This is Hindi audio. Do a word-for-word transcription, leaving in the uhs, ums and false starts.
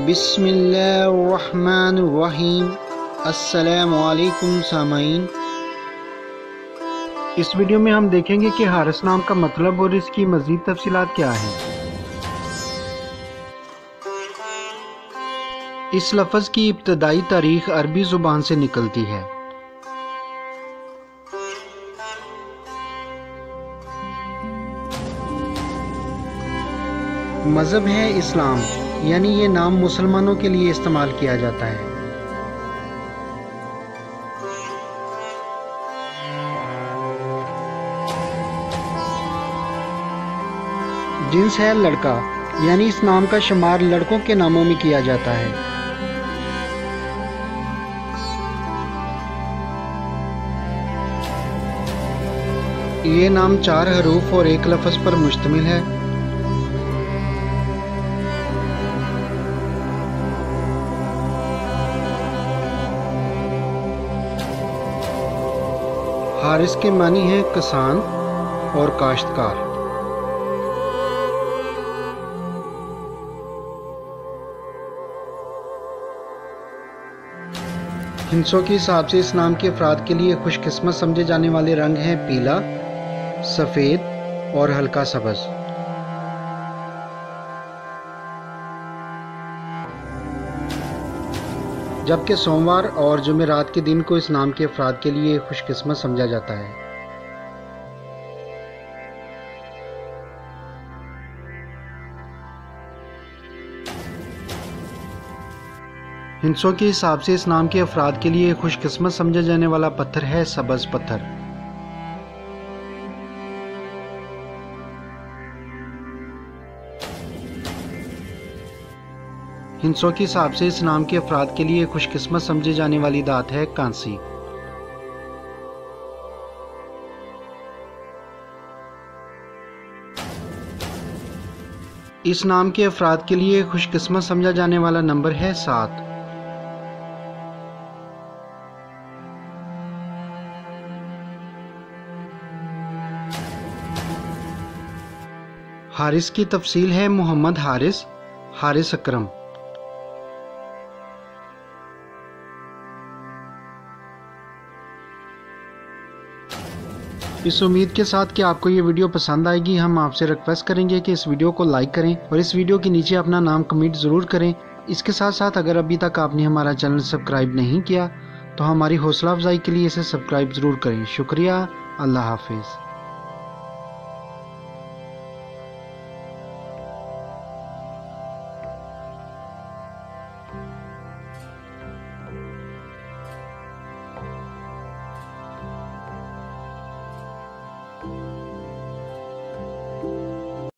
बिस्मिल्लाहिर्रहमानिर्रहीम। अस्सलामुअलैकुम सामाईन। इस वीडियो में हम देखेंगे कि हारिस नाम का मतलब और इसकी मज़ीद तफसीलात क्या हैं। इस लफ्ज़ की इब्तदाई तारीख अरबी ज़ुबान से निकलती है। मज़हब है इस्लाम, यानी ये नाम मुसलमानों के लिए इस्तेमाल किया जाता है। जिन्स है लड़का, यानी इस नाम का शुमार लड़कों के नामों में किया जाता है। ये नाम चार हरूफ और एक लफ्ज़ पर मुश्तमिल है। हारिस के मानी हैं किसान और काश्तकार। हिंसों के हिसाब से इस नाम के अफराद के लिए खुशकिस्मत समझे जाने वाले रंग हैं पीला, सफ़ेद और हल्का सब्ज़। जबकि सोमवार और जुमेरात के दिन को इस नाम के अफराद के लिए खुशकिस्मत समझा जाता है। हिंसों के हिसाब से इस नाम के अफराद के लिए खुशकिस्मत समझा जाने वाला पत्थर है सब्ज़ पत्थर। हिंसों के हिसाब से इस नाम के अफराद के लिए खुशकिस्मत समझे जाने वाली धात है कांसी। इस नाम के अफराद के लिए खुशकिस्मत समझा जाने वाला नंबर है सात। हारिस की तफसील है मोहम्मद हारिस, हारिस अकरम। इस उम्मीद के साथ कि आपको ये वीडियो पसंद आएगी, हम आपसे रिक्वेस्ट करेंगे कि इस वीडियो को लाइक करें और इस वीडियो के नीचे अपना नाम कमेंट ज़रूर करें। इसके साथ साथ अगर अभी तक आपने हमारा चैनल सब्सक्राइब नहीं किया तो हमारी हौसला अफजाई के लिए इसे सब्सक्राइब ज़रूर करें। शुक्रिया। अल्लाह हाफिज़।